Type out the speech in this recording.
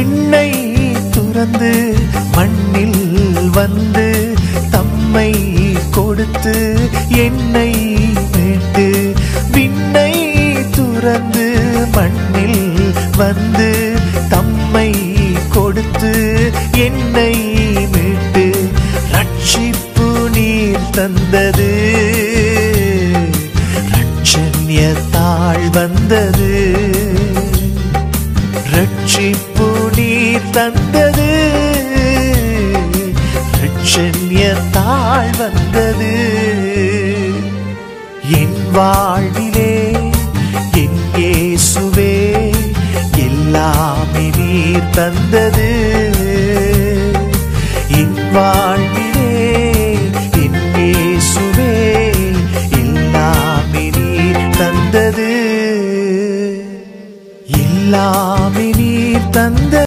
விண்ணை துறந்து மண்ணில் வந்து தம்மை கொடுத்து என்னை மீட்டு விண்ணை துறந்து மண்ணில் வந்து தம்மை கொடுத்து என்னை மீட்டு ரட்சிப்பு நீர் தந்தது ரட்சண்யத்தாள் வந்தது ரட்சிப்பு நீர் தந்தது ரட்சண்யத்தாள் வந்தது என் வாழ்விலே என் இயேசுவே எல்லாமே நீர் தந்தது என் வாழ்விலே என் இயேசுவே எல்லாமே நீர் தந்தது எல்லாமே நீர் தந்தது